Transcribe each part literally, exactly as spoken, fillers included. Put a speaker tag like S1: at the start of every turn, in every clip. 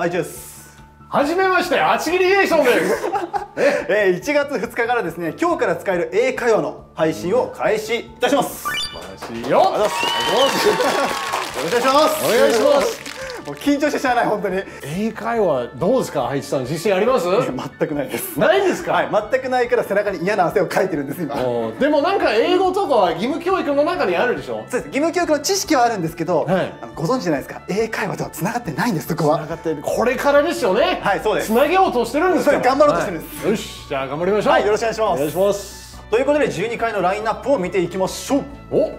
S1: 愛知です。
S2: はじめまして、あちぎりリエーションです。
S1: えー、いちがつふつかからですね、今日から使える英会話の配信を開始いたします。
S2: 素晴らしいよ。ありがとうございます。
S1: よろしくお願いします。
S2: お願いします。
S1: もう緊張してしゃあない、本当に。
S2: 英会話どうですか、愛知さん、自信あります？
S1: 全くないです。
S2: ないんですか？
S1: はい、全くないから背中に嫌な汗をかいてるんです今。
S2: でもなんか英語とかは義務教育の中にあるでしょ？
S1: そうです。義務教育の知識はあるんですけど、
S2: はい、
S1: あのご存知じゃないですか。英会話とは繋がってないんです。そこは。繋がってる。
S2: これからですよね。
S1: はい、そうです。
S2: 繋げようとしてるんですから。
S1: 頑張ろうとしてるんです。
S2: はい、よし、じゃあ頑張りましょう。
S1: はい、よろしくお願いします。
S2: お願いします。
S1: ということでじゅうにかいのラインナップを見ていきましょう。
S2: お。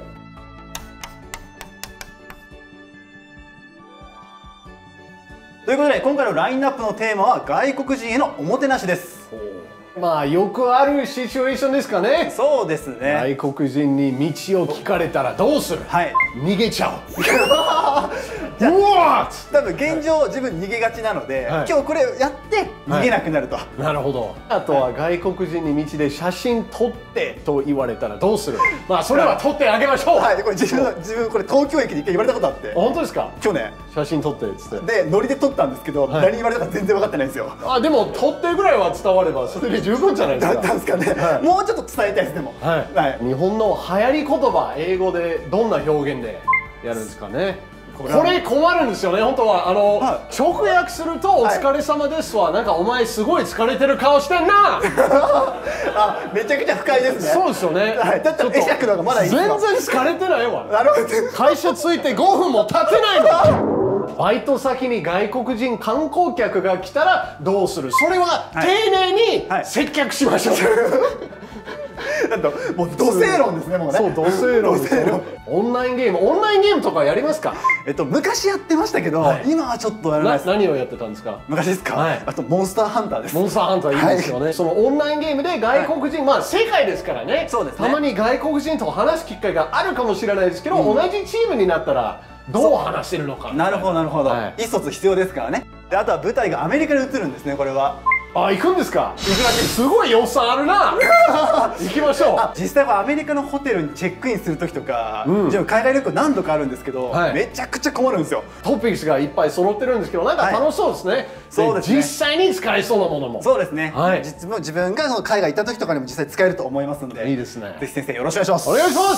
S1: ということで今回のラインナップのテーマは外国人へのおもてなしです。
S2: まあよくあるシチュエーションですかね。
S1: そうですね。
S2: 外国人に道を聞かれたらどうする？はい、逃げちゃう。
S1: じゃあ多分現状自分逃げがちなので、はい、今日これやって逃げなくなると、はい、
S2: なるほど。あとは外国人に道で写真撮ってと言われたらどうする？まあそれは撮ってあげましょう。
S1: はい、これ自分自分これ東京駅で一回言われたことあって。
S2: 本当ですか？
S1: 去年
S2: 写真撮ってっつって。
S1: でノリで撮ったんですけど、はい、何言われたか全然分かってないんですよ。
S2: あ、でも撮ってぐらいは伝わればそれで十分じゃないですか。
S1: だったんですかね。はい、もうちょっと伝えたいです。でも、
S2: はい、はい、日本の流行り言葉、英語でどんな表現でやるんですかね。これ困るんですよね、本当は。あの、はい、直訳すると「お疲れ様です」は、なんかお前すごい疲れてる顔してんな。
S1: あ、めちゃくちゃ不快ですね。そうですよね。はい、だったら会釈の方がまだいいですか。
S2: 全然疲れてないわ。
S1: なるほど。
S2: 会社着いてごふんも経ってないの。バイト先に外国人観光客が来たらどうする？それは丁寧に接客しましょう。
S1: だともう土星論ですね。もうね。そう、土星論ですよ。
S2: オンラインゲーム、オンラインゲームとかやりますか？
S1: えっと昔やってましたけど、はい、今はちょっとやらないです。
S2: 何をやってたんですか？
S1: 昔ですか？はい、あとモンスターハンターです。
S2: モンスターハンターいいですよね。はい、そのオンラインゲームで外国人、はい、まあ世界ですからね。そうですね。たまに外国人と話す機会があるかもしれないですけど、うん、同じチームになったらどう話してるのか。
S1: なるほどなるほど。はい、意思疎通必要ですからね。であとは舞台がアメリカに移るんですね。これは。
S2: あ、行くんですか？行くらしい。すごい予算あるな。行きましょう。
S1: 実際はアメリカのホテルにチェックインする時とか、うん、自分海外旅行何度かあるんですけど、はい、めちゃくちゃ困るんですよ。
S2: トピックスがいっぱい揃ってるんですけど、なんか楽しそうですね。はい、そうですね。実際に使えそうなものも。
S1: そうですね。はい。実自分がその海外行った時とかにも実際使えると思いますんで。
S2: いいですね。
S1: ぜひ先生よろしくお願いします。
S2: お願いします。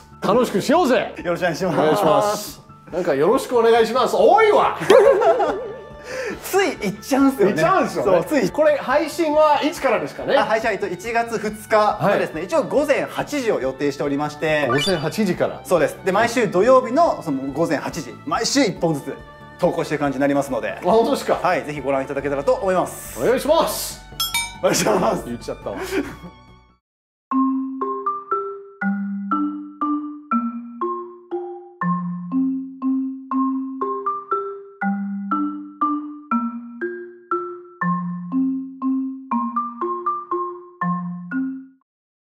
S2: 楽しくしようぜ。
S1: よろしくお願いします。
S2: お願いします。なんかよろしくお願いします。多いわ。
S1: つい行っちゃうんですよね。
S2: 行っちゃうんですよね。そう、つい。これ配信はいつからですかね。
S1: 配信はいちがつふつかはですね、一応ごぜんはちじを予定しておりまして。
S2: ごぜんはちじから。
S1: そうです。で毎週土曜日のそのごぜんはちじ、毎週いっぽんずつ投稿してる感じになりますので。あ、
S2: 本当ですか。
S1: はい、ぜひご覧いただけたらと思います。
S2: お願いします。
S1: お願いします。
S2: 言っちゃったわ。